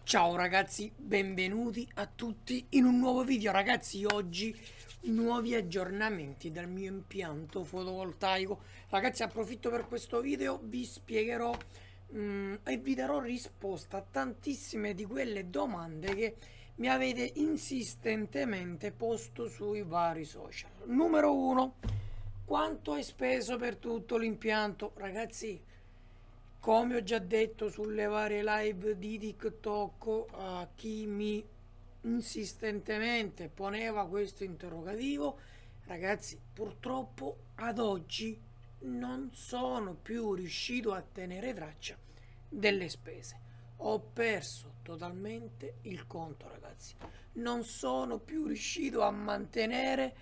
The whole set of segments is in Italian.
Ciao ragazzi, benvenuti a tutti in un nuovo video. Ragazzi, oggi nuovi aggiornamenti del mio impianto fotovoltaico. Ragazzi, approfitto per questo video, vi spiegherò e vi darò risposta a tantissime di quelle domande che mi avete insistentemente posto sui vari social. Numero 1: quanto hai speso per tutto l'impianto? Ragazzi, come ho già detto sulle varie live di TikTok, a chi mi insistentemente poneva questo interrogativo, ragazzi, purtroppo ad oggi non sono più riuscito a tenere traccia delle spese. Ho perso totalmente il conto, ragazzi. Non sono più riuscito a mantenere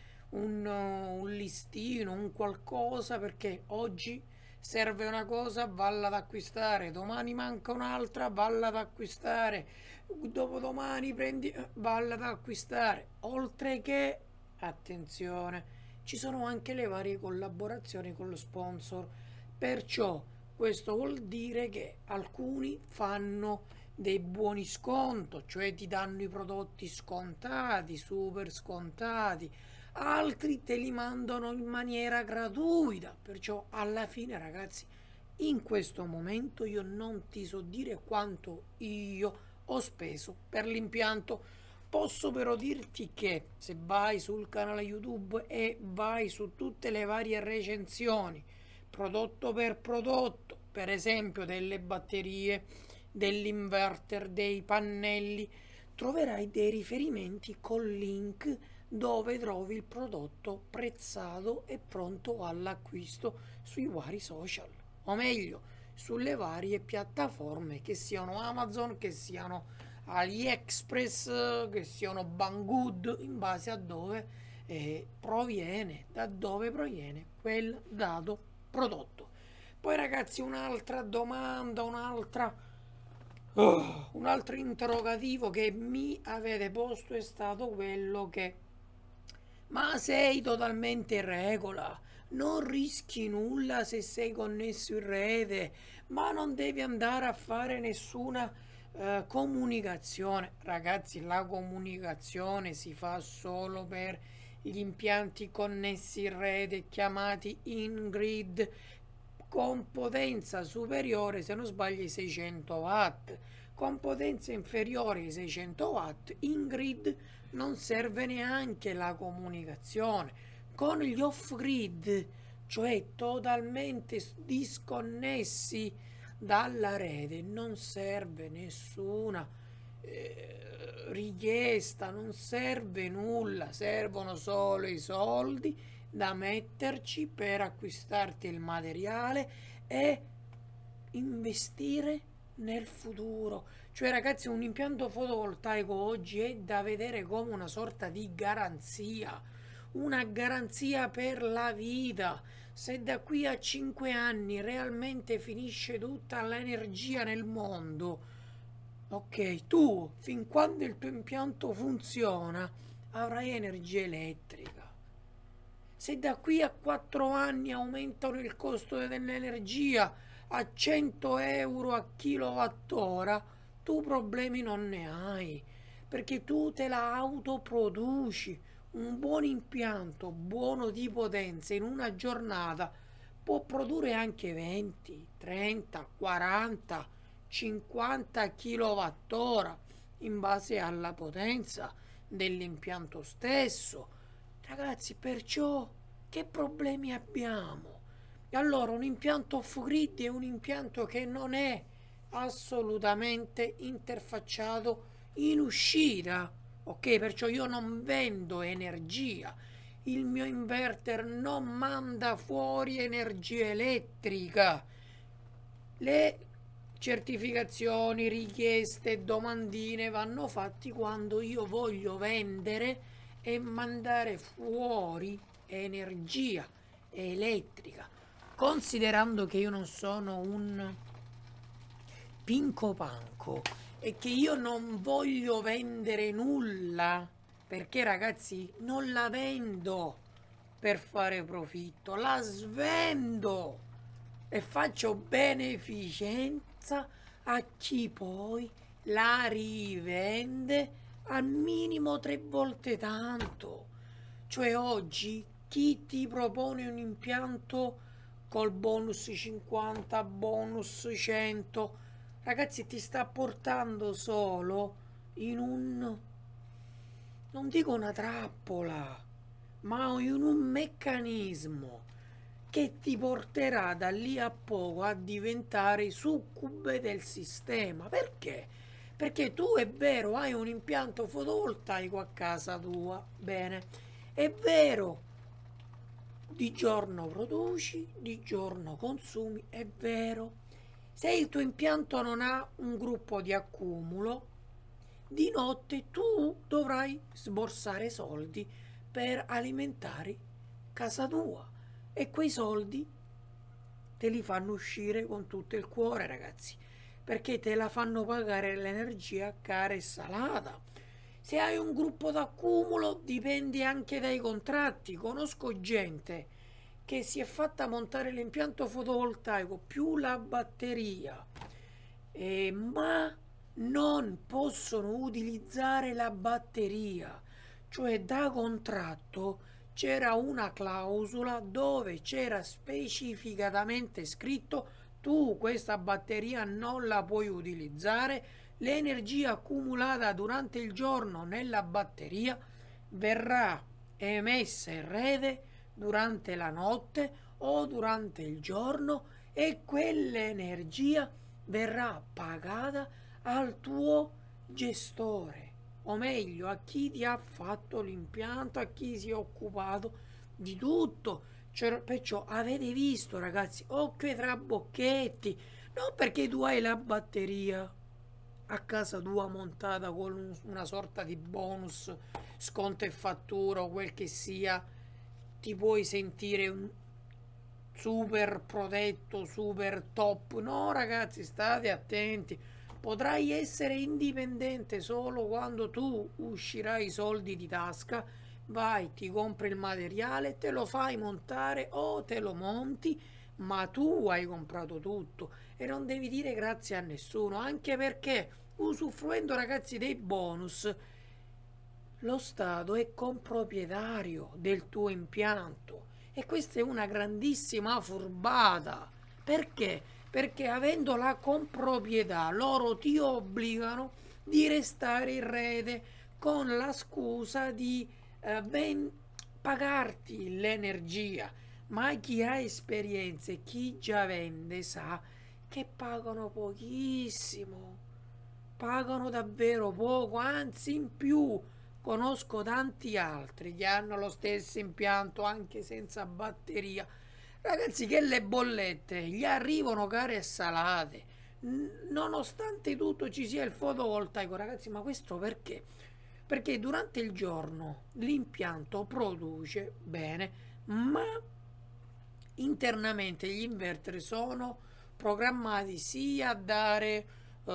un listino, un qualcosa, perché oggi serve una cosa, valla ad acquistare, domani manca un'altra, valla ad acquistare, dopodomani prendi, valla ad acquistare, oltre che, attenzione, ci sono anche le varie collaborazioni con lo sponsor, perciò questo vuol dire che alcuni fanno dei buoni sconto, cioè ti danno i prodotti scontati, super scontati, altri te li mandano in maniera gratuita. Perciò alla fine, ragazzi, in questo momento io non ti so dire quanto io ho speso per l'impianto. Posso però dirti che se vai sul canale YouTube e vai su tutte le varie recensioni prodotto per prodotto, per esempio delle batterie, dell'inverter, dei pannelli, troverai dei riferimenti con link dove trovi il prodotto prezzato e pronto all'acquisto sui vari social, o meglio sulle varie piattaforme, che siano Amazon, che siano AliExpress, che siano Banggood, in base a dove proviene, da dove proviene quel dato prodotto. Poi ragazzi, un'altra domanda, un altro interrogativo che mi avete posto è stato quello che: ma sei totalmente in regola? Non rischi nulla se sei connesso in rete? Ma non devi andare a fare nessuna comunicazione? Ragazzi, la comunicazione si fa solo per gli impianti connessi in rete chiamati in-grid con potenza superiore, se non sbaglio, ai 600 watt. Con potenza inferiore ai 600 watt in grid non serve neanche la comunicazione. Con gli off grid, cioè totalmente disconnessi dalla rete, non serve nessuna richiesta, non serve nulla, servono solo i soldi da metterci per acquistarti il materiale e investire nel futuro. Cioè ragazzi, un impianto fotovoltaico oggi è da vedere come una sorta di garanzia, una garanzia per la vita. Se da qui a 5 anni realmente finisce tutta l'energia nel mondo, ok, tu fin quando il tuo impianto funziona avrai energia elettrica. Se da qui a 4 anni aumentano il costo dell'energia a 100 euro a kilowattora, tu problemi non ne hai, perché tu te la autoproduci. Un buon impianto, buono di potenza, in una giornata può produrre anche 20, 30, 40, 50 kilowattora in base alla potenza dell'impianto stesso. Ragazzi, perciò che problemi abbiamo? E allora un impianto off-grid è un impianto che non è assolutamente interfacciato in uscita, ok? Perciò io non vendo energia, il mio inverter non manda fuori energia elettrica. Le certificazioni, richieste, domandine vanno fatti quando io voglio vendere e mandare fuori energia elettrica. Considerando che io non sono un pinco panco e che io non voglio vendere nulla, perché ragazzi non la vendo per fare profitto, la svendo e faccio beneficenza a chi poi la rivende al minimo 3 volte tanto. Cioè oggi chi ti propone un impianto col bonus 50, bonus 100, ragazzi, ti sta portando solo in un, non dico una trappola, ma in un meccanismo che ti porterà da lì a poco a diventare succube del sistema. Perché? Perché tu, è vero, hai un impianto fotovoltaico a casa tua, bene, è vero, di giorno produci, di giorno consumi, è vero. Se il tuo impianto non ha un gruppo di accumulo, di notte tu dovrai sborsare soldi per alimentare casa tua, e quei soldi te li fanno uscire con tutto il cuore, ragazzi, perché te la fanno pagare l'energia cara e salata. Se hai un gruppo d'accumulo dipende anche dai contratti. Conosco gente che si è fatta montare l'impianto fotovoltaico più la batteria, ma non possono utilizzare la batteria. Cioè, da contratto c'era una clausola dove c'era specificatamente scritto: tu questa batteria non la puoi utilizzare, l'energia accumulata durante il giorno nella batteria verrà emessa in rete durante la notte o durante il giorno, e quell'energia verrà pagata al tuo gestore, o meglio a chi ti ha fatto l'impianto, a chi si è occupato di tutto. Cioè, perciò avete visto, ragazzi, occhio ai trabocchetti, non perché tu hai la batteria a casa tua montata con una sorta di bonus, sconto e fattura o quel che sia, ti puoi sentire un super protetto, super top. No, ragazzi, state attenti. Potrai essere indipendente solo quando tu uscirai i soldi di tasca, vai, ti compri il materiale, te lo fai montare o te lo monti, ma tu hai comprato tutto e non devi dire grazie a nessuno, anche perché usufruendo, ragazzi, dei bonus, lo Stato è comproprietario del tuo impianto, e questa è una grandissima furbata. Perché? Perché avendo la comproprietà loro ti obbligano di restare in rete con la scusa di pagarti l'energia. Ma chi ha esperienze, chi già vende, sa che pagano pochissimo, pagano davvero poco, anzi in più. Conosco tanti altri che hanno lo stesso impianto anche senza batteria, ragazzi, che le bollette gli arrivano care e salate, nonostante tutto ci sia il fotovoltaico, ragazzi. Ma questo perché? Perché durante il giorno l'impianto produce bene, ma internamente gli inverter sono programmati sia a dare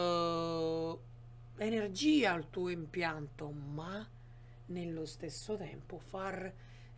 energia al tuo impianto, ma nello stesso tempo far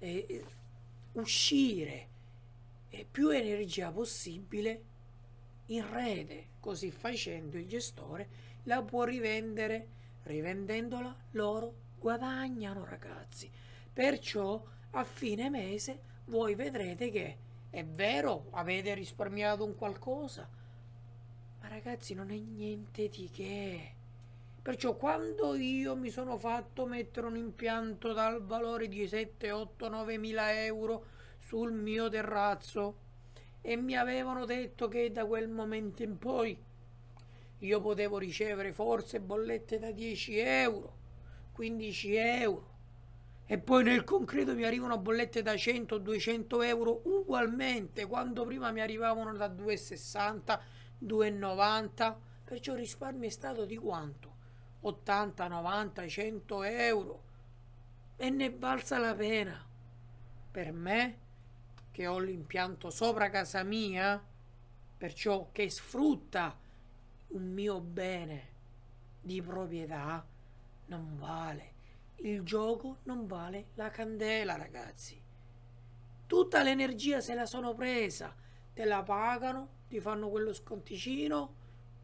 uscire più energia possibile in rete. Così facendo il gestore la può rivendere, rivendendola loro guadagnano, ragazzi. Perciò a fine mese voi vedrete che è vero, avete risparmiato un qualcosa, ma ragazzi non è niente di che. Perciò quando io mi sono fatto mettere un impianto dal valore di 7, 8, 9 mila euro sul mio terrazzo e mi avevano detto che da quel momento in poi io potevo ricevere forse bollette da 10 euro, 15 euro, e poi nel concreto mi arrivano bollette da 100, 200 euro ugualmente, quando prima mi arrivavano da 2,60, 2,90. Perciò il risparmio è stato di quanto? 80, 90, 100 euro, e ne balza la pena. Per me, che ho l'impianto sopra casa mia, perciò che sfrutta un mio bene di proprietà, non vale. Il gioco non vale la candela, ragazzi. Tutta l'energia se la sono presa, te la pagano, ti fanno quello sconticino,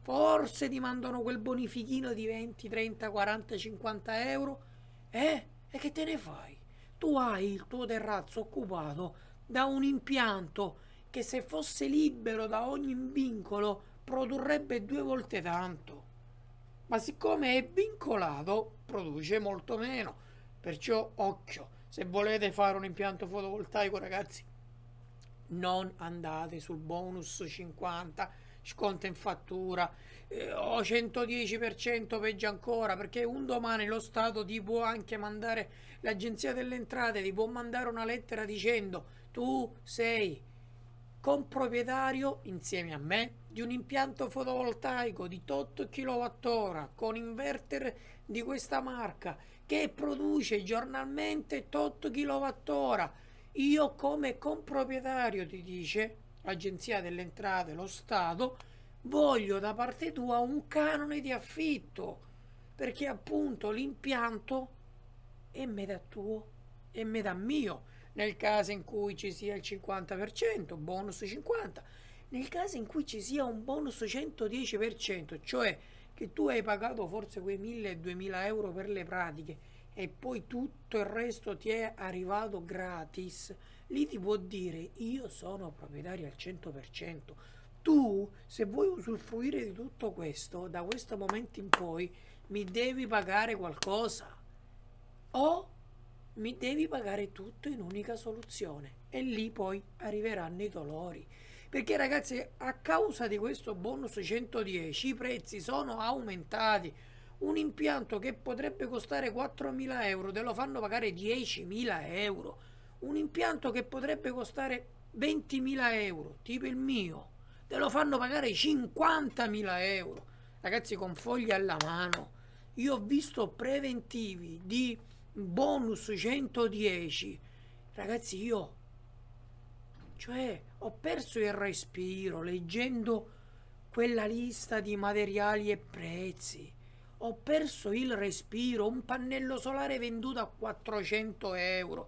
forse ti mandano quel bonifichino di 20, 30, 40, 50 euro, e che te ne fai? Tu hai il tuo terrazzo occupato da un impianto che, se fosse libero da ogni vincolo, produrrebbe 2 volte tanto, ma siccome è vincolato produce molto meno. Perciò occhio, se volete fare un impianto fotovoltaico, ragazzi, non andate sul bonus 50, sconto in fattura, o 110%, peggio ancora, perché un domani lo Stato ti può anche mandare, l'Agenzia delle Entrate ti può mandare una lettera dicendo: tu sei comproprietario insieme a me di un impianto fotovoltaico di 8 kWh con inverter di questa marca che produce giornalmente 8 kWh. Io come comproprietario, ti dice l'Agenzia delle Entrate, lo Stato, voglio da parte tua un canone di affitto, perché appunto l'impianto è metà tuo e metà mio. Nel caso in cui ci sia il 50%, bonus 50%, nel caso in cui ci sia un bonus 110%, cioè che tu hai pagato forse quei 1.000-2.000 euro per le pratiche e poi tutto il resto ti è arrivato gratis, lì ti può dire: io sono proprietario al 100%. Tu, se vuoi usufruire di tutto questo, da questo momento in poi mi devi pagare qualcosa, o mi devi pagare tutto in unica soluzione, e lì poi arriveranno i dolori. Perché, ragazzi, a causa di questo bonus 110 i prezzi sono aumentati. Un impianto che potrebbe costare 4.000 euro te lo fanno pagare 10.000 euro. Un impianto che potrebbe costare 20.000 euro, tipo il mio, te lo fanno pagare 50.000 euro. Ragazzi, con fogli alla mano, io ho visto preventivi di bonus 110. Ragazzi, io, cioè, ho perso il respiro leggendo quella lista di materiali e prezzi. Ho perso il respiro. Un pannello solare venduto a 400 euro,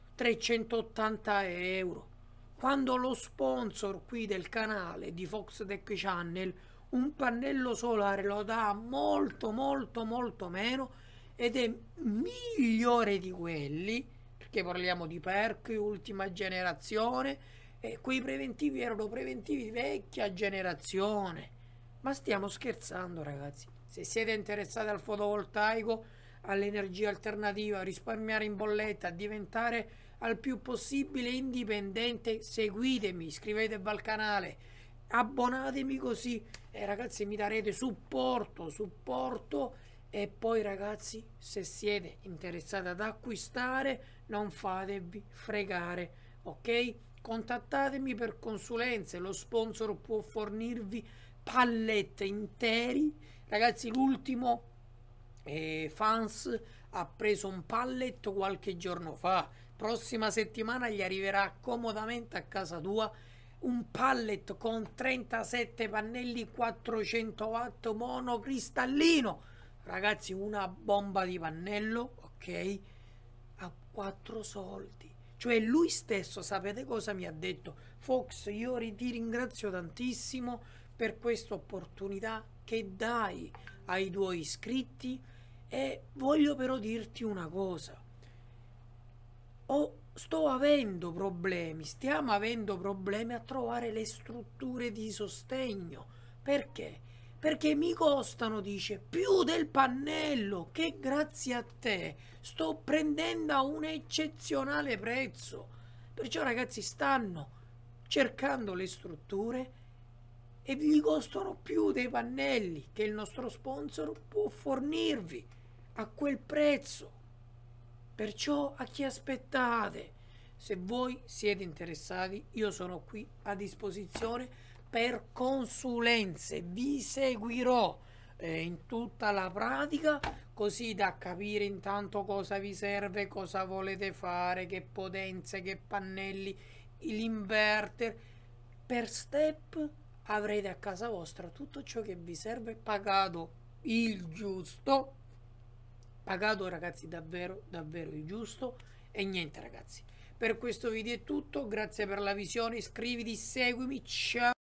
380 euro, quando lo sponsor qui del canale di Fox Tech Channel un pannello solare lo dà molto molto molto meno, ed è migliore di quelli, perché parliamo di PERC ultima generazione, e quei preventivi erano preventivi vecchia generazione. Ma stiamo scherzando, ragazzi? Se siete interessati al fotovoltaico, all'energia alternativa, a risparmiare in bolletta, a diventare al più possibile indipendente, seguitemi, iscrivetevi al canale, abbonatemi, così ragazzi mi darete supporto. E poi, ragazzi, se siete interessati ad acquistare, non fatevi fregare, ok? Contattatemi per consulenze, lo sponsor può fornirvi pallet interi. Ragazzi, l'ultimo Fans ha preso un pallet qualche giorno fa, prossima settimana gli arriverà comodamente a casa tua un pallet con 37 pannelli 400 watt monocristallino. Ragazzi, una bomba di pannello, ok? A 4 soldi. Cioè lui stesso, sapete cosa mi ha detto? Fox, io ti ringrazio tantissimo per questa opportunità che dai ai tuoi iscritti, e voglio però dirti una cosa. Stiamo avendo problemi a trovare le strutture di sostegno. Perché? Perché mi costano, dice, più del pannello, che grazie a te sto prendendo a un eccezionale prezzo. Perciò, ragazzi, stanno cercando le strutture e gli costano più dei pannelli che il nostro sponsor può fornirvi a quel prezzo. Perciò a chi aspettate? Se voi siete interessati, io sono qui a disposizione per consulenze, vi seguirò in tutta la pratica, così da capire intanto cosa vi serve, cosa volete fare, che potenze, che pannelli, l'inverter. Per step avrete a casa vostra tutto ciò che vi serve, pagato il giusto, pagato, ragazzi, davvero davvero il giusto. E niente, ragazzi, per questo video è tutto, grazie per la visione, iscriviti, seguimi, ciao.